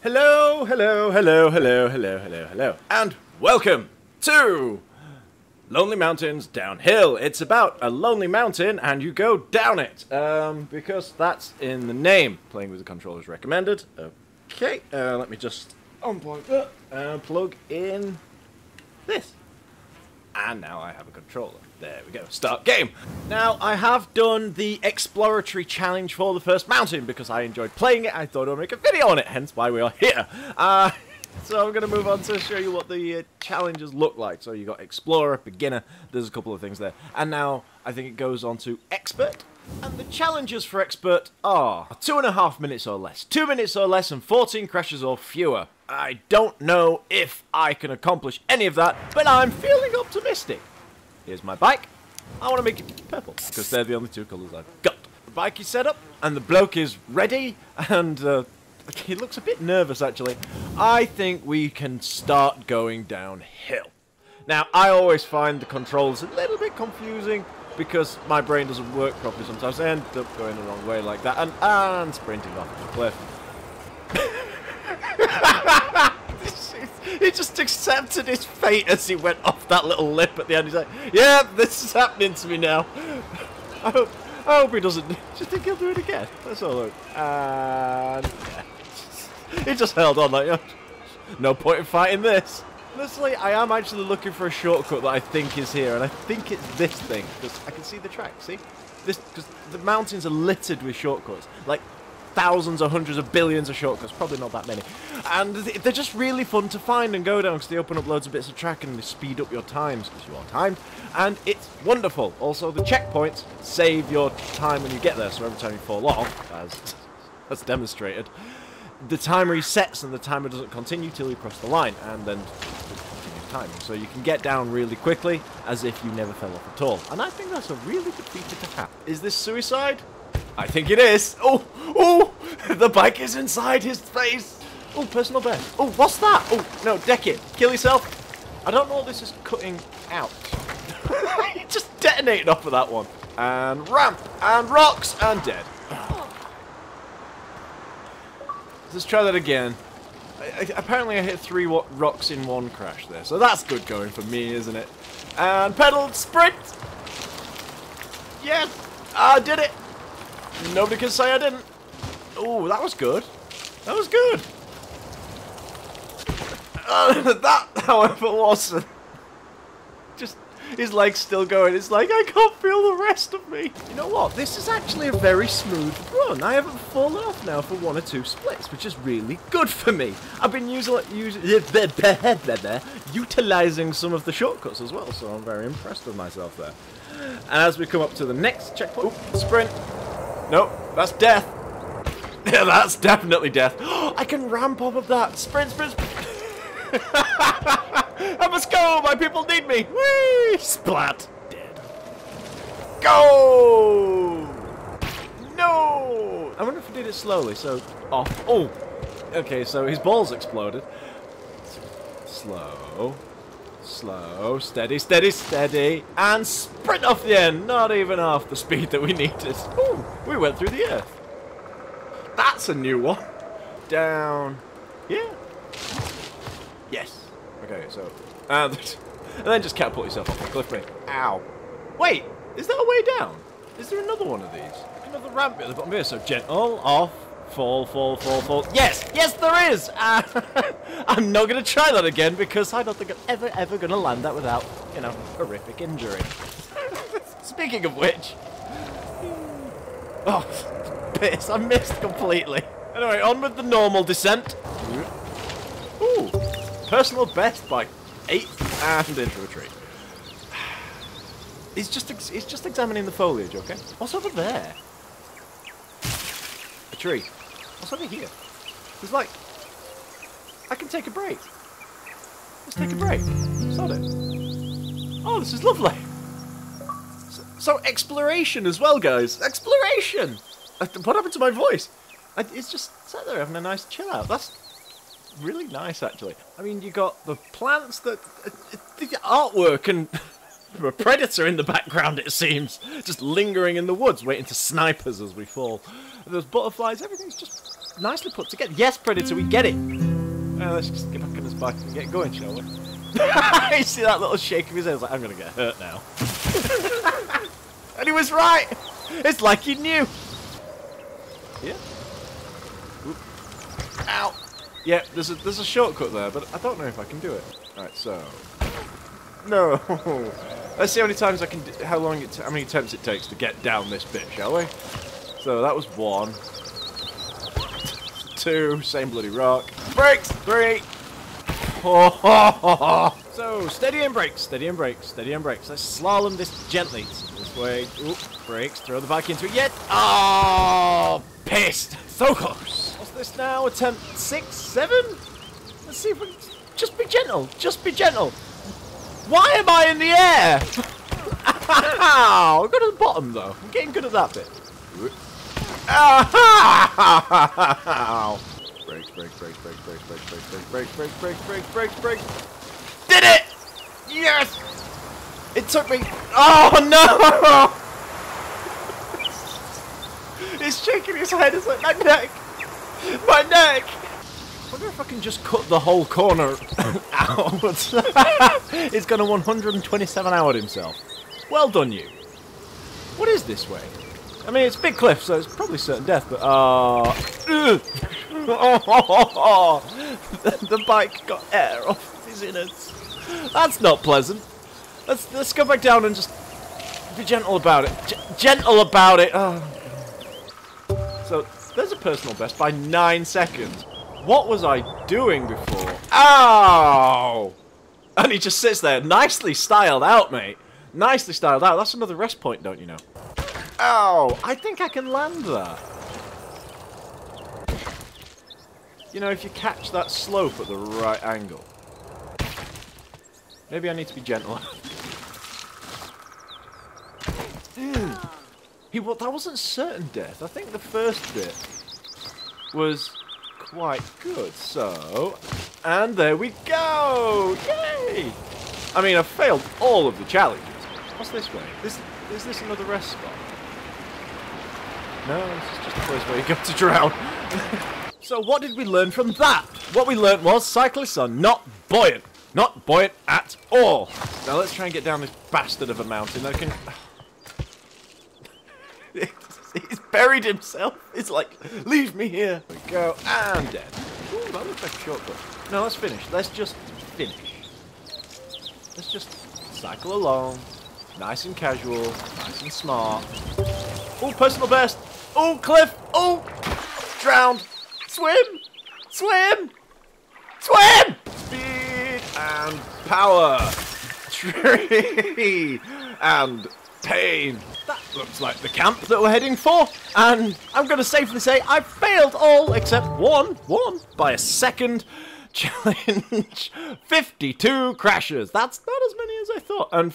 Hello, hello, hello, hello, hello, hello, hello, and welcome to Lonely Mountains Downhill. It's about a lonely mountain and you go down it, because that's in the name. Playing with the controllers recommended. Okay, let me just unplug that and plug in this. And now I have a controller. There we go. Start game. Now, I have done the exploratory challenge for the first mountain because I enjoyed playing it. I thought I'd make a video on it, hence why we are here. So I'm going to move on to show you what the challenges look like. So you got Explorer, Beginner, there's a couple of things there. And now I think it goes on to Expert. And the challenges for Expert are 2.5 minutes or less, 2 minutes or less, and 14 crashes or fewer. I don't know if I can accomplish any of that, but I'm feeling optimistic. Here's my bike. I want to make it purple, because they're the only two colours I've got. The bike is set up, and the bloke is ready, and he looks a bit nervous, actually. I think we can start going downhill. Now, I always find the controls a little bit confusing, because my brain doesn't work properly sometimes. I end up going the wrong way like that, and sprinting off the cliff. He just accepted his fate as he went off that little lip at the end. He's like, yeah, this is happening to me now. I hope he doesn't. Do you think he'll do it again? Let's all look. And yeah. He just held on like, no point in fighting this. Honestly, I am actually looking for a shortcut that I think is here, and I think it's this thing, because I can see the track, see? This, because the mountains are littered with shortcuts. Like, thousands or hundreds of billions of shortcuts, probably not that many. And they're just really fun to find and go down because they open up loads of bits of track and they speed up your times because you are timed. And it's wonderful. Also, the checkpoints save your time when you get there, so every time you fall off, as demonstrated, the timer resets and the timer doesn't continue till you cross the line, and then continues timing. So you can get down really quickly as if you never fell off at all. And I think that's a really good feature to have. Is this suicide? I think it is. Oh, the bike is inside his face. Oh, personal best. Oh, what's that? Oh, no, deck it. Kill yourself. I don't know what this is cutting out. He just detonated off of that one. And ramp, and rocks, and dead. Let's try that again. Apparently I hit 3 rocks in one crash there, so that's good going for me, isn't it? And pedal, sprint. Yes, I did it. Nobody can say I didn't. Oh, that was good. That was good. That, however, wasn't. Just his leg's still going. It's like I can't feel the rest of me. You know what? This is actually a very smooth run. I haven't fallen off now for 1 or 2 splits, which is really good for me. I've been utilizing some of the shortcuts as well, so I'm very impressed with myself there. And as we come up to the next checkpoint, sprint. Nope, that's death. Yeah, that's definitely death. I can ramp off of that. Sprint, sprint, sprint. I must go. My people need me. Whee! Splat. Dead. Go. No. I wonder if he did it slowly. So off. Oh. Okay, so his balls exploded. Slow. Slow, steady, steady, steady, and sprint off the end. Not even half the speed that we needed. Ooh, we went through the earth. That's a new one. Down. Yeah. Yes. Okay, so. And then just catapult yourself off the cliff, mate. Ow. Wait, is that a way down? Is there another one of these? Another ramp at the bottom here, so gentle, off. Fall, fall, fall, fall. Yes! Yes, there is! I'm not going to try that again because I don't think I'm ever going to land that without, you know, horrific injury. Speaking of which... Oh, piss. I missed completely. Anyway, on with the normal descent. Ooh. Personal best by 8 and into a tree. He's just examining the foliage, okay? What's over there? A tree. What's over here? There's like... I can take a break. Let's take a break. Sod it. Oh, this is lovely. So exploration as well, guys. Exploration! What happened to my voice? It's just sat there having a nice chill out. That's really nice, actually. I mean, you got the plants, the artwork, and a predator in the background, it seems. Just lingering in the woods, waiting to snipe us as we fall. There's butterflies, everything's just nicely put together. Yes, Predator, we get it. Let's just get back on his bike and get going, shall we? You see that little shake of his head? He's like, I'm going to get hurt now. And he was right. It's like he knew. Yeah. Oop. Ow. Yeah, there's a shortcut there, but I don't know if I can do it. Alright, so... No. Let's see how many times I can... how many attempts it takes to get down this bit, shall we? So that was 1. 2, same bloody rock. Brakes! 3! So, steady and brakes, steady and brakes, steady and brakes. Let's slalom this gently. This way. Oop, brakes. Throw the bike into it yet. Oh, pissed. So close. What's this now? Attempt 6, 7? Let's see if we can... Just be gentle. Just be gentle. Why am I in the air? Ow! Go to the bottom, though. I'm getting good at that bit. Ow! Brakes, brakes, brakes, brakes, brakes, brakes, brakes, brakes, brakes, brakes, brakes, brakes, brakes. Did it! Yes! It took me... Oh, no! He's shaking his head. It's like, my neck! My neck! I wonder if I can just cut the whole corner out. He's gonna 127 hour himself. Well done, you. What is this way? I mean, it's a big cliff, so it's probably certain death, but... the bike got air off his innards. That's not pleasant. Let's go back down and just be gentle about it. Gentle about it. Oh. So there's a personal best by 9 seconds. What was I doing before? Ow! And he just sits there, nicely styled out, mate. Nicely styled out. That's another rest point, don't you know? Ow! I think I can land that. You know, if you catch that slope at the right angle. Maybe I need to be gentle. That wasn't certain death. I think the first bit was quite good. So, and there we go! Yay! I mean, I've failed all of the challenges. What's this way? Is this another rest spot? No, this is just a place where you go to drown. So what did we learn from that? What we learned was cyclists are not buoyant. Not buoyant at all. Now let's try and get down this bastard of a mountain. I can... He's buried himself. He's like, leave me here. There we go. And dead. Ooh, that looks like a shortcut. No, let's finish. Let's just finish. Let's just cycle along. Nice and casual. Nice and smart. Oh, personal best. Oh, cliff. Oh, drowned. Swim! Swim! Swim! Speed and power. Tree and pain. That looks like the camp that we're heading for. And I'm going to safely say I've failed all except one by a second challenge. 52 crashes. That's not as many as I thought. And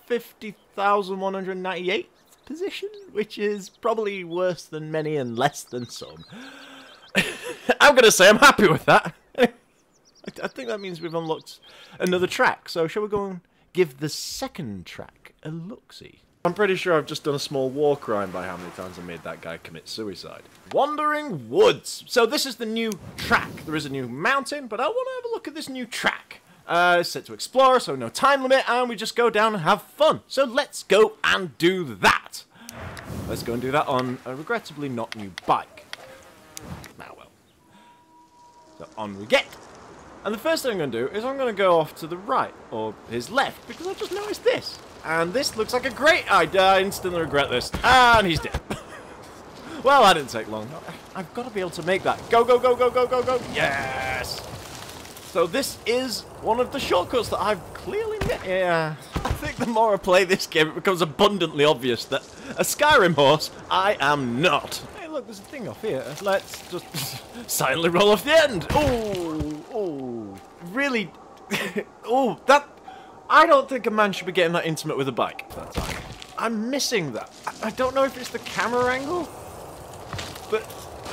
50,198th position, which is probably worse than many and less than some. I'm going to say I'm happy with that. I think that means we've unlocked another track. So shall we go and give the second track a look-see? I'm pretty sure I've just done a small war crime by how many times I made that guy commit suicide. Wandering Woods. So this is the new track. There is a new mountain, but I want to have a look at this new track. It's set to explore, so no time limit, and we just go down and have fun. So let's go and do that. Let's go and do that on a regrettably not new bike. Ah, well. So on we get. And the first thing I'm going to do is I'm going to go off to the right, or his left, because I've just noticed this. And this looks like a great idea. I instantly regret this. And he's dead. Well, that didn't take long. I've got to be able to make that. Go, go, go, go, go, go, go. Yes! So this is one of the shortcuts that I've clearly met. Yeah. I think the more I play this game, it becomes abundantly obvious that a Skyrim horse, I am not. Hey, look, there's a thing off here. Let's just silently roll off the end. Oh, oh. Really? Oh, that... I don't think a man should be getting that intimate with a bike at that time. I'm missing that. I don't know if it's the camera angle, but...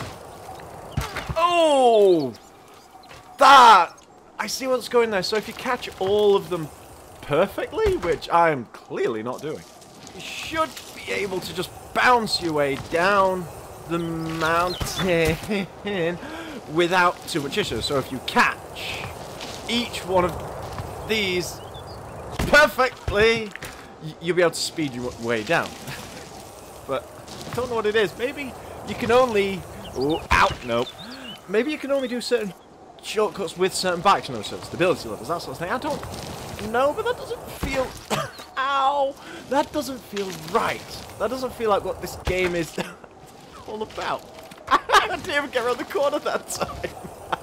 Oh! That! I see what's going there. So if you catch all of them perfectly, which I am clearly not doing, you should be able to just bounce your way down the mountain without too much issue. So if you catch each one of these perfectly, you'll be able to speed your way down. But I don't know what it is. Maybe you can only... Oh, ow, nope. Maybe you can only do certain shortcuts with certain bikes, no certain stability levels, that sort of thing. I don't know, but that doesn't feel... Ow! That doesn't feel right. That doesn't feel like what this game is all about. I didn't even get around the corner that time.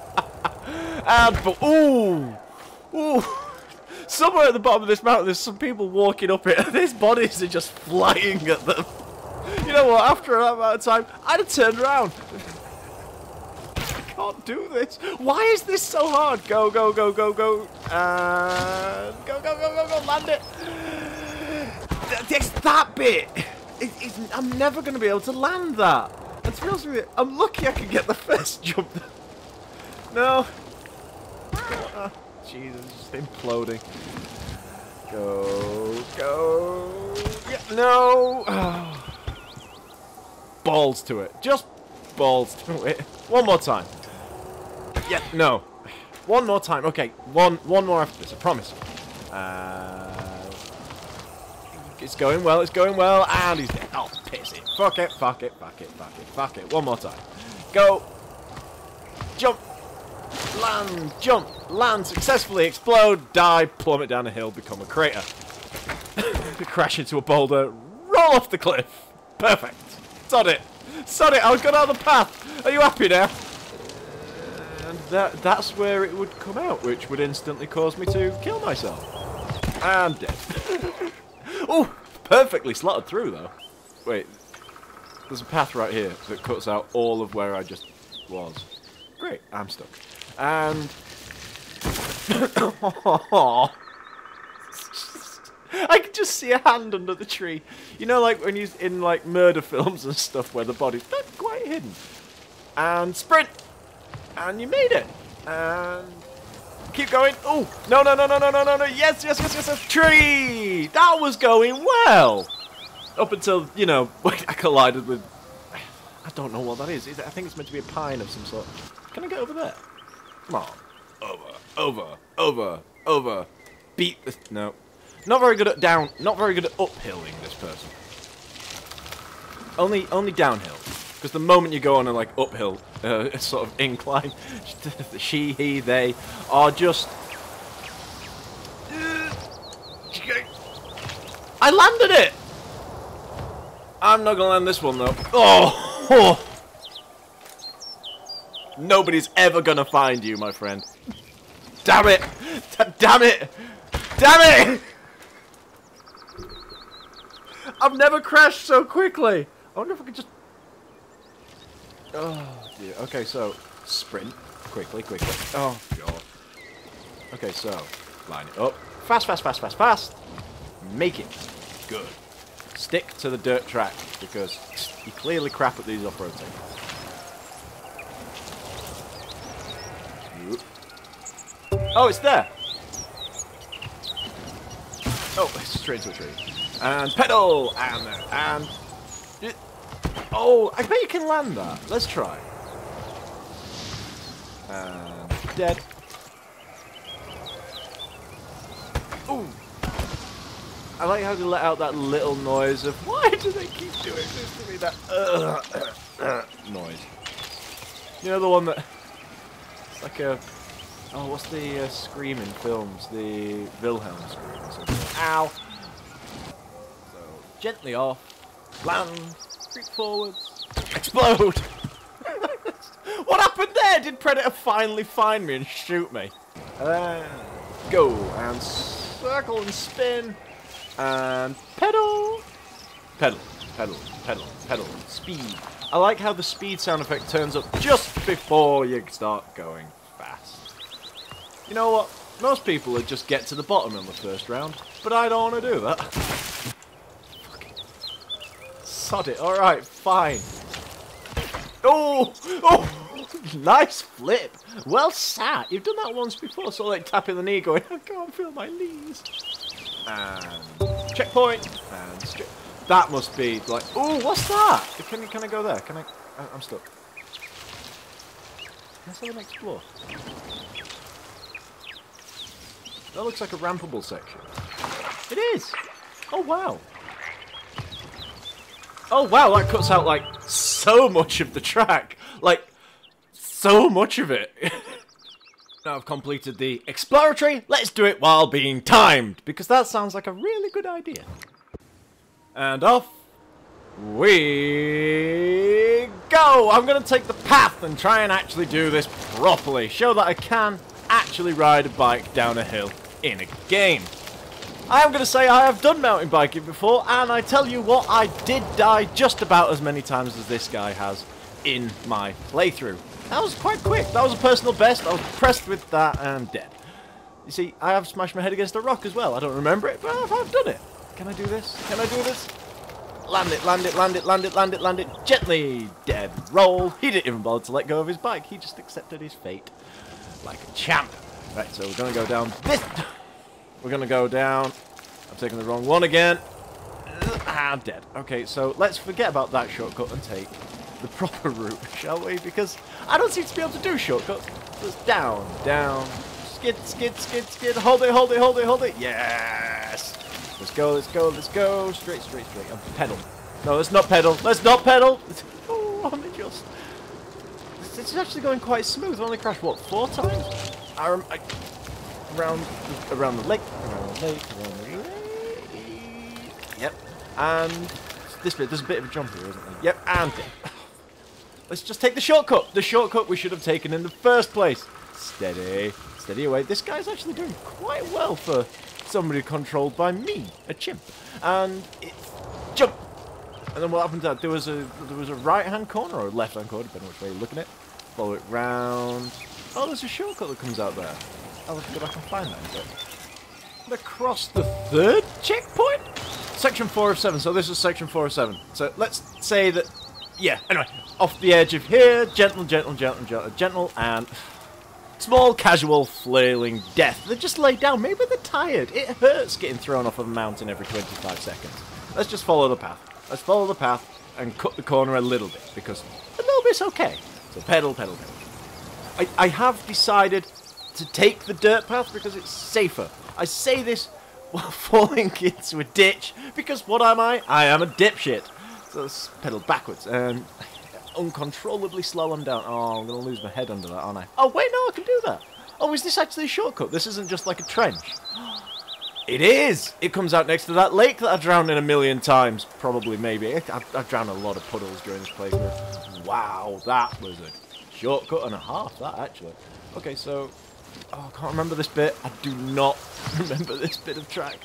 And, ooh! Ooh! Somewhere at the bottom of this mountain, there's some people walking up it, and these bodies are just flying at them. You know what? After that amount of time, I'd have turned around. I can't do this. Why is this so hard? Go, go, go, go, go. And go, go, go, go, go. Land it. It's that bit. I'm never going to be able to land that. And to be honest with you, I'm lucky I can get the first jump. No. Jesus, it's just imploding. Go, go. Yeah, no. Oh. Balls to it. Just balls to it. One more time. Yeah, no. One more time. Okay, one more after this, I promise. It's going well, it's going well, and he's dead. Oh, piss it. Fuck it, fuck it, fuck it, fuck it, fuck it. One more time. Go. Jump. Land. Jump. Land. Successfully. Explode. Die. Plummet down a hill. Become a crater. Crash into a boulder. Roll off the cliff. Perfect. Sod it. Sod it. I got out of the path. Are you happy now? And that's where it would come out, which would instantly cause me to kill myself. And dead. Oh, perfectly slotted through, though. Wait. There's a path right here that cuts out all of where I just was. Great. I'm stuck. And... I can just see a hand under the tree. You know, like when you're in like murder films and stuff where the body's not quite hidden. And sprint! And you made it! And... keep going. Oh, no, no, no, no, no, no, no, no. Yes, yes, yes, yes, yes. Tree! That was going well! Up until, you know, I collided with... I don't know what that is. I think it's meant to be a pine of some sort. Can I get over there? Come on. Over, over, over, over. Beat this... No. Not very good at down... Not very good at uphilling, this person. Only downhill. Because the moment you go on a, like, uphill, sort of incline, she, he, they are just... I landed it! I'm not gonna land this one, though. Oh! Nobody's ever gonna find you, my friend. Damn it! Damn it! Damn it! I've never crashed so quickly. I wonder if I could just... Oh, dear. Okay, so, sprint. Quickly, quickly. Oh, God. Okay, so, line it up. Fast, fast, fast, fast, fast. Make it. Good. Stick to the dirt track, because you clearly crap at these off-road things. Oh, it's there. Oh, it's straight to a tree. And pedal! And... Oh, I bet you can land that. Let's try. And dead. Ooh. I like how they let out that little noise of why do they keep doing this to me? That noise. You know the one that it's like a what's the scream in films? The Wilhelm scream or something. Ow. So gently off. Land. Creep forwards. Explode! What happened there? Did Predator finally find me and shoot me? Go and circle and spin and pedal. Pedal, pedal, pedal, pedal. Speed. I like how the speed sound effect turns up just before you start going fast. You know what? Most people would just get to the bottom in the first round, but I don't want to do that. Sod it. Alright, fine. Oh! Oh! Nice flip. Well sat. You've done that once before, so like tapping the knee going, I can't feel my knees. And checkpoint. And that must be like, oh, what's that? Can I go there? Can I? I'm stuck. Let's have an explore. That looks like a rampable section. It is! Oh, wow. Oh, wow, that cuts out, like, so much of the track. Like, so much of it. Now I've completed the exploratory, let's do it while being timed, because that sounds like a really good idea. And off we go! I'm going to take the path and try and actually do this properly. Show that I can actually ride a bike down a hill in a game. I am going to say I have done mountain biking before, and I tell you what, I did die just about as many times as this guy has in my playthrough. That was quite quick. That was a personal best. I was impressed with that, and I'm dead. You see, I have smashed my head against a rock as well. I don't remember it, but I've done it. Can I do this? Can I do this? Land it, land it, land it, land it, land it, land it. Gently. Dead. Roll. He didn't even bother to let go of his bike. He just accepted his fate like a champ. Right, so we're going to go down this. We're going to go down. I'm taking the wrong one again. I'm dead. Okay, so let's forget about that shortcut and take the proper route, shall we? Because I don't seem to be able to do shortcuts. Just down, down. Skid, skid, skid, skid. Hold it, hold it, hold it, hold it. Yes. Let's go, let's go, let's go. Straight, straight, straight. Pedal. No, let's not pedal. Let's not pedal. Oh, I'm just... It's actually going quite smooth. I've only crashed, what, 4 times? Around the lake. Around the lake. Around the lake. Yep. And this bit, there's a bit of a jump here, isn't there? Yep, and dead. Let's just take the shortcut. The shortcut we should have taken in the first place. Steady. Steady away. This guy's actually doing quite well for somebody controlled by me, a chimp. And it's jump. And then what happened to that? There was a right-hand corner or a left-hand corner, depending on which way you're looking at it. Follow it round. Oh, there's a shortcut that comes out there. I'll have to go back and find that. But across the 3rd checkpoint? Section 4 of 7. So this is section 4 of 7. So let's say that, yeah, anyway, off the edge of here, gentle, gentle, gentle, gentle, gentle, and small, casual, flailing death. They just lay down. Maybe they're tired. It hurts getting thrown off of a mountain every 25 seconds. Let's just follow the path. Let's follow the path and cut the corner a little bit, because a little bit's okay. So pedal, pedal, pedal. I have decided to take the dirt path because it's safer. I say this while falling into a ditch, because what am I? I am a dipshit. So let's pedal backwards and uncontrollably slow them down. Oh, I'm going to lose my head under that, aren't I? Oh, wait, no, I can do that. Oh, is this actually a shortcut? This isn't just like a trench. It is! It comes out next to that lake that I drowned in 1,000,000 times. Probably, maybe. I've drowned in a lot of puddles during this playthrough. Wow, that was a shortcut and a half, that, actually. Okay, so... Oh, I can't remember this bit. I do not remember this bit of track.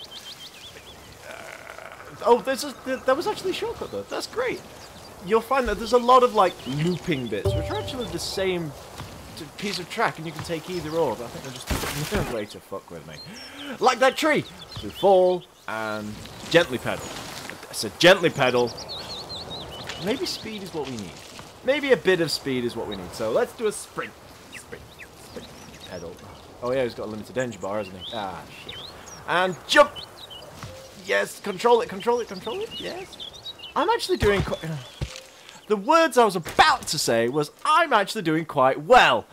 Oh, there was actually a shortcut, though. That's great. You'll find that there's a lot of, like, looping bits, which are actually the same piece of track, and you can take either or, but I think they're just a way to fuck with me. Like that tree! So fall, and gently pedal. So gently pedal. Maybe speed is what we need. Maybe a bit of speed is what we need. So let's do a sprint. Sprint. Sprint. Pedal. Oh yeah, he's got a limited energy bar, hasn't he? Ah, shit. And jump! Yes, control it, control it, control it. Yes. I'm actually doing quite... The words I was about to say was, I'm actually doing quite well.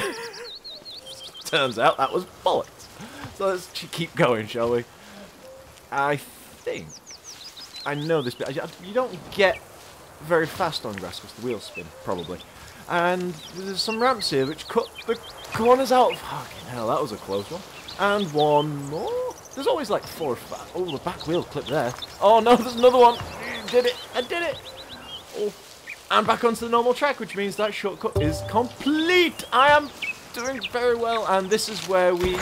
Turns out that was bollocks. So let's keep going, shall we? I think I know this bit. You don't get very fast on grass because the wheels spin, probably. And there's some ramps here which cut the corners out. Fucking hell, that was a close one. And one more. There's always like 4 or 5. Oh, the back wheel clipped there. Oh no, there's another one. Did it. I did it. Oh. And back onto the normal track, which means that shortcut is complete. I am doing very well, and this is where we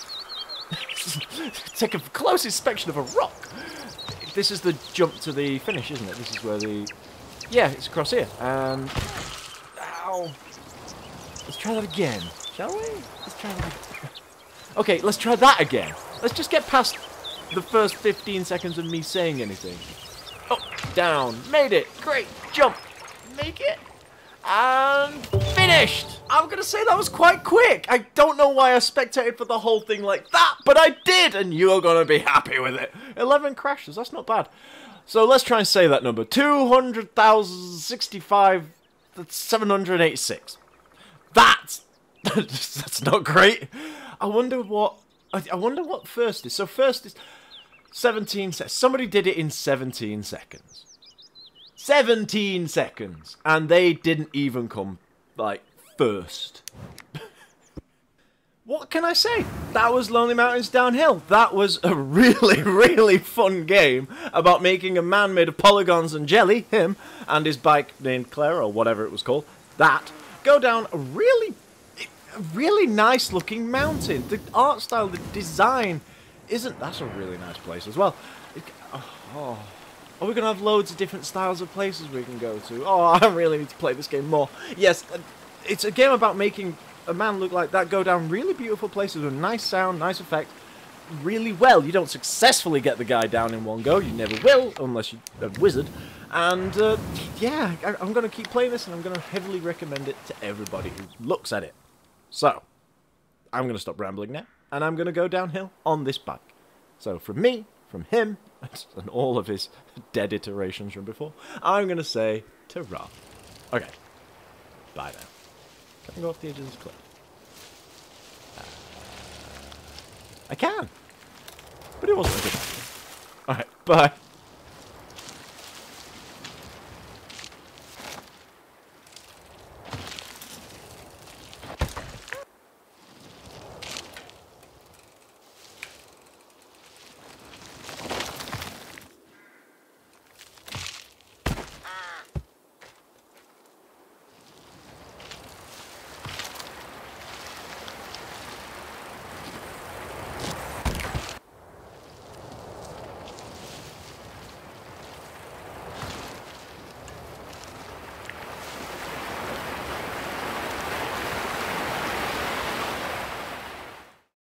take a close inspection of a rock. This is the jump to the finish, isn't it? This is where the... Yeah, it's across here. And... Ow. Let's try that again, shall we? Let's try that again. Okay, let's try that again. Let's just get past the first 15 seconds of me saying anything. Up, down, made it, great, jump. Make it, and finished! I'm going to say that was quite quick. I don't know why I spectated for the whole thing like that, but I did, and you're going to be happy with it. 11 crashes, that's not bad. So let's try and say that number. 200,065 That's 786. That's that's not great. I wonder what first is. So first is 17 seconds. Somebody did it in 17 seconds. 17 seconds, and they didn't even come like first. What can I say? That was Lonely Mountains Downhill. That was a really, really fun game about making a man made of polygons and jelly, him, and his bike named Claire, or whatever it was called, that, go down a really nice looking mountain. The art style, the design, that's a really nice place as well. Are we going to have loads of different styles of places we can go to? Oh, I really need to play this game more. Yes, it's a game about making a man look like that, go down really beautiful places with nice sound, nice effect, really well. You don't successfully get the guy down in one go. You never will, unless you're a wizard. And, yeah, I'm going to keep playing this, and I'm going to heavily recommend it to everybody who looks at it. So, I'm going to stop rambling now, and I'm going to go downhill on this bike. So, from me, from him, and all of his dead iterations from before, I'm going to say, ta-ra. Okay, bye now. Can I go off the edge of this cliff? I can! But it wasn't a good idea. Alright, bye.